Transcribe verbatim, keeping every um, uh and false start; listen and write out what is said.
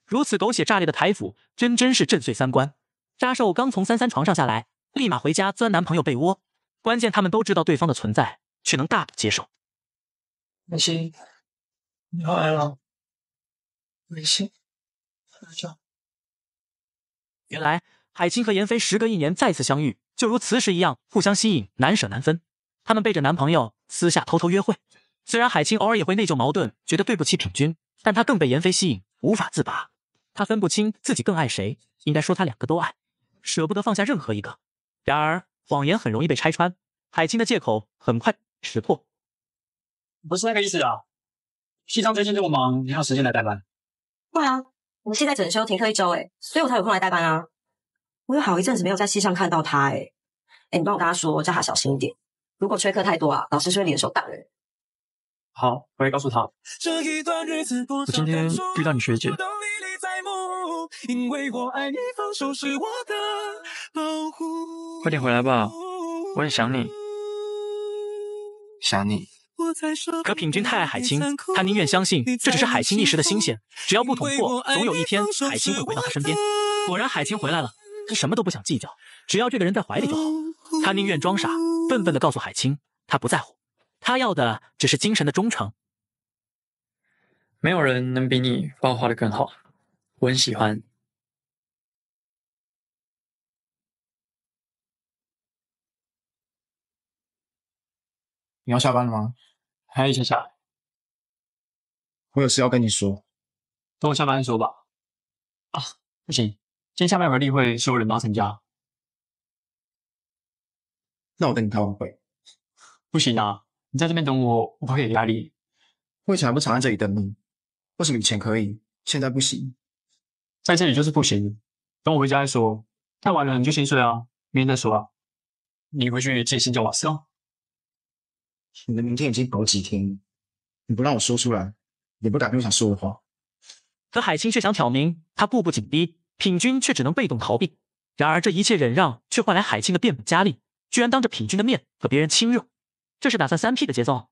如此狗血炸裂的台府，真真是震碎三观。扎寿刚从三三床上下来，立马回家钻男朋友被窝。关键他们都知道对方的存在，却能大不接受。 美心，你回来了。美心，睡觉。 原来海清和妍飞时隔一年再次相遇，就如磁石一样互相吸引，难舍难分。他们背着男朋友私下偷偷约会。虽然海清偶尔也会内疚矛盾，觉得对不起品君，但她更被妍飞吸引，无法自拔。她分不清自己更爱谁，应该说她两个都爱，舍不得放下任何一个。然而谎言很容易被拆穿，海清的借口很快识破。 不是那个意思啊！西藏最近这么忙，你还有时间来代班？ 会啊，我系在整修停课一周诶，所以我才有空来代班啊。我有好一阵子没有在系上看到他诶。诶，你帮我跟他说，叫他小心一点。如果缺课太多啊，老师就会联手打人。 好，我会告诉他。我今天遇到你学姐。快点回来吧，我很想你。想你。 可品君太爱海清，他宁愿相信这只是海清一时的新鲜，只要不捅破，总有一天海清会回到他身边。果然海清回来了，他什么都不想计较，只要这个人在怀里就好。他宁愿装傻，笨笨地告诉海清，他不在乎，他要的只是精神的忠诚。 没有人能比你把我画得更好，我很喜欢。 你要下班了吗？ 还有一下下来。 我有事要跟你说。 等我下班说吧。啊，不行，今天下班有个例会，所有人都要参加。 那我等你开完会。 不行啊，你在这边等我，我会有压力。 我以前还不常在这里等你，为什么以前可以，现在不行？ 在这里就是不行。等我回家再说。太晚了你就先睡啊，明天再说啊。你回去自己先叫瓦斯哦。 你的明天已经好几天，你不让我说出来，也不改变我想说的话。 可海清却想挑明，他步步紧逼，品君却只能被动逃避。然而这一切忍让，却换来海清的变本加厉，居然当着品君的面和别人亲热，这是打算三 P 的节奏。